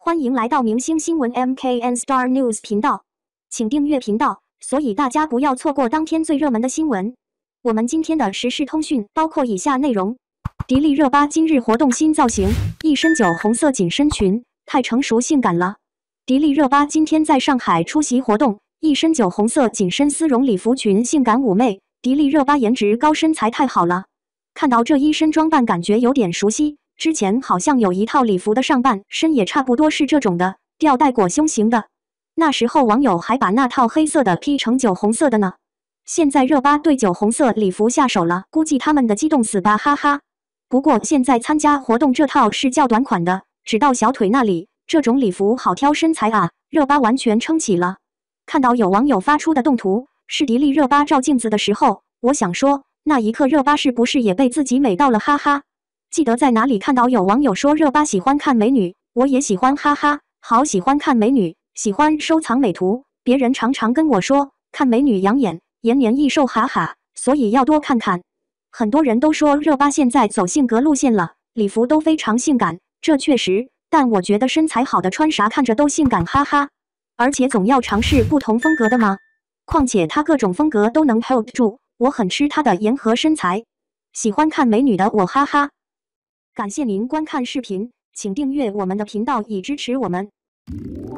欢迎来到明星新闻 MKN Star News 频道，请订阅频道，所以大家不要错过当天最热门的新闻。我们今天的时事通讯包括以下内容：迪丽热巴今日活动新造型，一身酒红色紧身裙，太成熟性感了。迪丽热巴今天在上海出席活动，一身酒红色紧身丝绒礼服裙，性感妩媚。迪丽热巴颜值高，身材太好了。看到这一身装扮，感觉有点熟悉。之前好像有一套礼服的上半身也差不多是这种的，吊带裹胸型的。那时候网友还把那套黑色的 P 成酒红色的呢。现在热巴对酒红色礼服下手了，估计他们的激动死吧，哈哈。不过现在参加活动这套是较短款的，只到小腿那里，这种礼服好挑身材啊，热巴完全撑起了。看到有网友发出的动图，是迪丽热巴照镜子的时候，我想说，那一刻热巴是不是也被自己美到了，哈哈。记得在哪里看到有网友说热巴喜欢看美女，我也喜欢，哈哈，好喜欢看美女，喜欢收藏美图。别人常常跟我说看美女养眼，延年益寿，哈哈，所以要多看看。很多人都说热巴现在走性格路线了，礼服都非常性感，这确实，但我觉得身材好的穿啥看着都性感，哈哈。而且总要尝试不同风格的嘛，况且她各种风格都能 hold 住，我很吃她的颜和身材。喜欢看美女的我，哈哈。感谢您观看视频，请订阅我们的频道以支持我们。